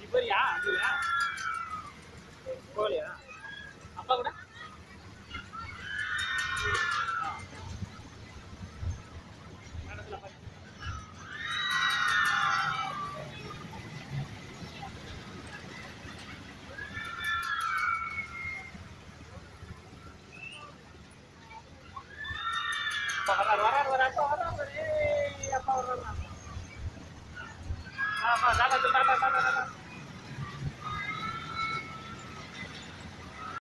போறியா அங்கயா போகலையா அப்பா கூட வராரு. அப்பா வர்றாரு. டாடா டாடா டாடா டாடா